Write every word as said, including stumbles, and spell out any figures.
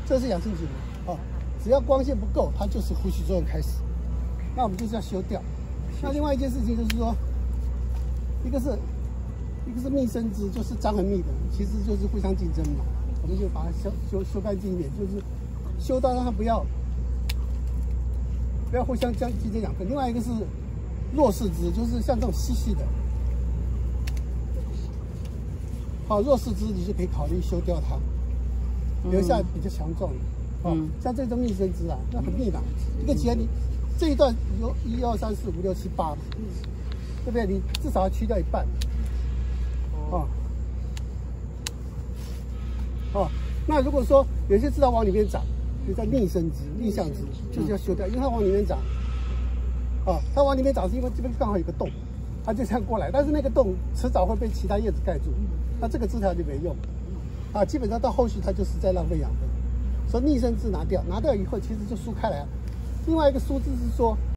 这是氧性颈膜啊，只要光线不够，它就是呼吸作用开始。那我们就是要修掉。那另外一件事情就是说，一个是一个是密生枝，就是脏和密的，其实就是互相竞争嘛。我们就把它修修修干净一点，就是修到让它不要不要互相将竞争养分。另外一个是弱势枝，就是像这种细细的，好，弱势枝你就可以考虑修掉它，留下比较强壮的。哦，嗯、像这种密生枝啊，那很密嘛，一个节你这一段有一二三四五六七八嘛，对不对？你至少要去掉一半。哦。哦，那如果说有些枝条往里面长，就叫逆生枝、逆向枝，就是要修掉，因为它往里面长。哦，它往里面长是因为这边刚好有个洞，它就这样过来，但是那个洞迟早会被其他叶子盖住，那这个枝条就没用。啊，基本上到后续它就是在浪费养分。所以逆生枝拿掉，拿掉以后其实就疏开来了。另外一个疏枝是说，